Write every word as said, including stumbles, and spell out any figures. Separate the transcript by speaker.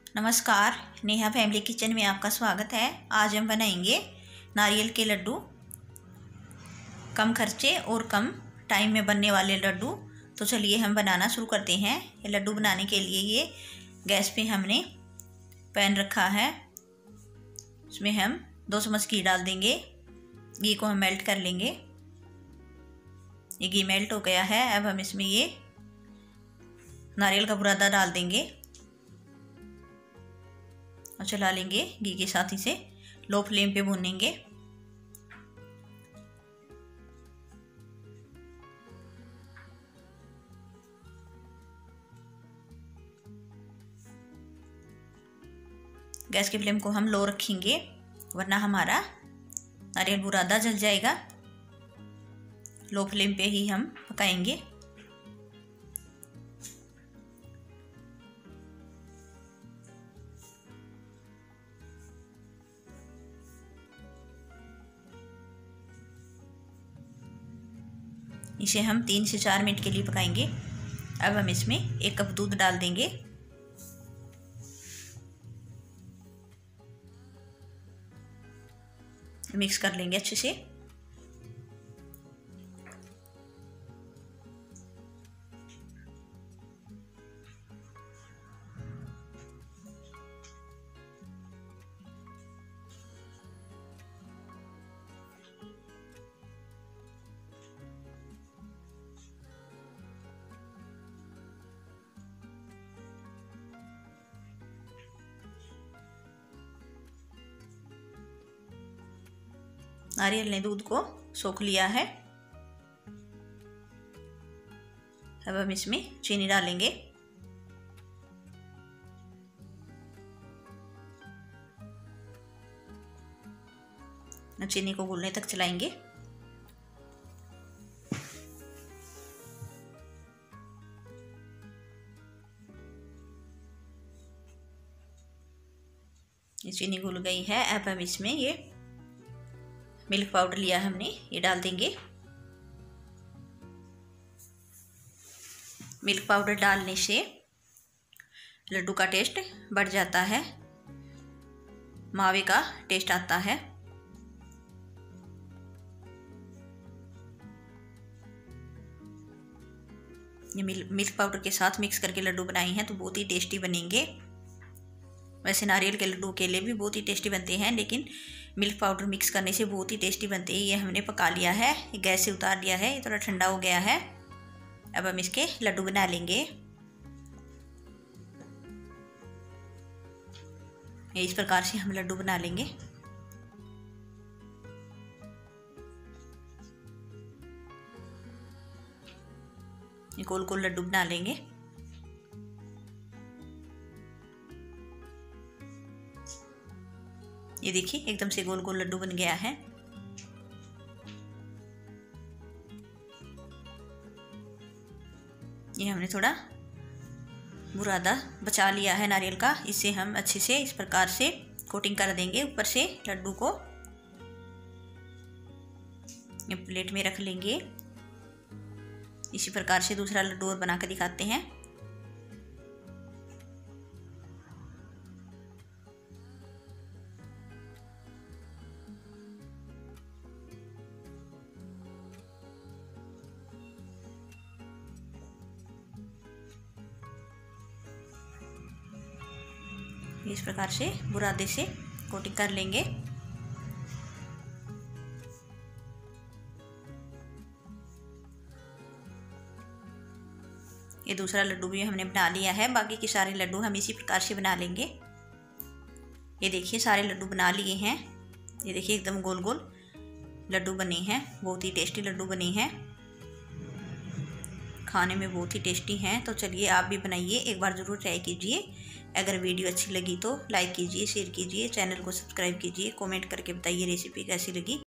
Speaker 1: नमस्कार, Neha family kitchen में आपका स्वागत है। आज हम बनाएंगे नारियल के लड्डू। कम खर्चे और कम टाइम में बनने वाले लड्डू। तो चलिए हम बनाना शुरू करते हैं। ये लड्डू बनाने के लिए ये गैस पे हमने पैन रखा है। इसमें हम दो चम्मच घी डाल देंगे। घी को हम मेल्ट कर लेंगे। ये घी मेल्ट हो गया है। अब हम इसमें ये नारियल का बुरादा डाल देंगे और चला लेंगे। घी के साथ इसे लो फ्लेम पे भूनेंगे। गैस की फ्लेम को हम लो रखेंगे, वरना हमारा नारियल बुरादा जल जाएगा। लो फ्लेम पे ही हम पकाएंगे। इसे हम तीन से चार मिनट के लिए पकाएंगे। अब हम इसमें एक कप दूध डाल देंगे। मिक्स कर लेंगे अच्छे से। नारियल ने दूध को सोख लिया है। अब हम इसमें चीनी डालेंगे। चीनी को घुलने तक चलाएंगे। ये चीनी घुल गई है। अब हम इसमें ये मिल्क पाउडर लिया हमने, ये डाल देंगे। मिल्क पाउडर डालने से लड्डू का टेस्ट बढ़ जाता है, मावे का टेस्ट आता है। ये मिल्क पाउडर के साथ मिक्स करके लड्डू बनाए हैं तो बहुत ही टेस्टी बनेंगे। वैसे नारियल के लड्डू के लिए भी बहुत ही टेस्टी बनते हैं, लेकिन मिल्क पाउडर मिक्स करने से बहुत ही टेस्टी बनते हैं। ये हमने पका लिया है, ये गैस से उतार लिया है, ये थोड़ा ठंडा हो गया है। अब हम इसके लड्डू बना लेंगे। ये इस प्रकार से हम लड्डू बना लेंगे। ये गोल गोल लड्डू बना लेंगे। ये देखिए एकदम से गोल गोल लड्डू बन गया है। ये हमने थोड़ा बुरादा बचा लिया है नारियल का। इसे हम अच्छे से इस प्रकार से कोटिंग कर देंगे ऊपर से लड्डू को। ये प्लेट में रख लेंगे। इसी प्रकार से दूसरा लड्डू और बना कर दिखाते हैं। इस प्रकार से बुरादे से कोटिंग कर लेंगे। ये दूसरा लड्डू भी हमने बना लिया है। बाकी के सारे लड्डू हम इसी प्रकार से बना लेंगे। ये देखिए सारे लड्डू बना लिए हैं। ये देखिए एकदम गोल गोल लड्डू बने हैं। बहुत ही टेस्टी लड्डू बने हैं, खाने में बहुत ही टेस्टी हैं। तो चलिए आप भी बनाइए, एक बार ज़रूर ट्राई कीजिए। अगर वीडियो अच्छी लगी तो लाइक कीजिए, शेयर कीजिए, चैनल को सब्सक्राइब कीजिए, कमेंट करके बताइए रेसिपी कैसी लगी।